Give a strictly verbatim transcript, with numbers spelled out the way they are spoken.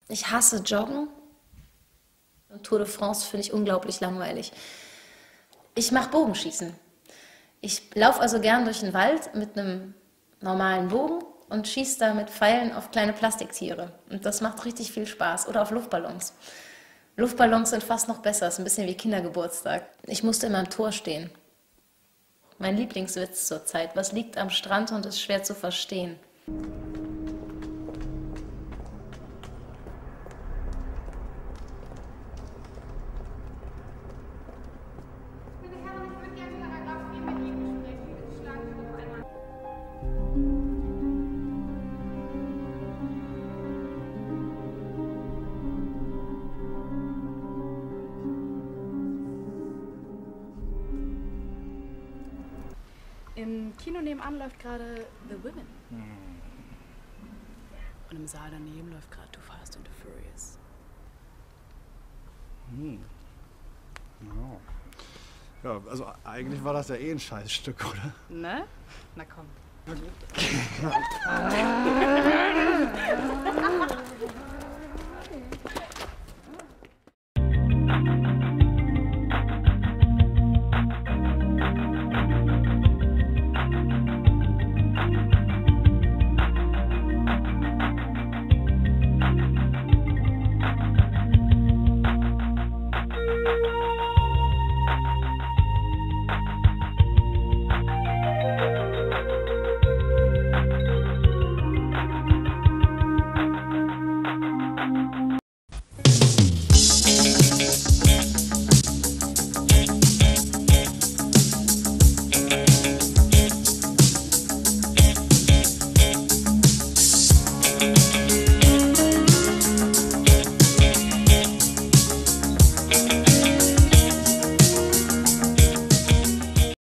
Ich hasse Joggen und Tour de France finde ich unglaublich langweilig. Ich mache Bogenschießen. Ich laufe also gern durch den Wald mit einem normalen Bogen und schieße da mit Pfeilen auf kleine Plastiktiere. Und das macht richtig viel Spaß. Oder auf Luftballons. Luftballons sind fast noch besser, ist ein bisschen wie Kindergeburtstag. Ich musste immer im Tor stehen. Mein Lieblingswitz zurzeit: Was liegt am Strand und ist schwer zu verstehen? Meine Herren, ich würde gerne Paragraph vier mit Ihnen besprechen. Bitte schlagen Sie doch einmal. Im Kino nebenan läuft gerade The Women. Und im Saal daneben läuft gerade Too Fast and Too Furious. Hm. Ja. Ja, also eigentlich war das ja eh ein Scheißstück, oder? Ne? Na komm.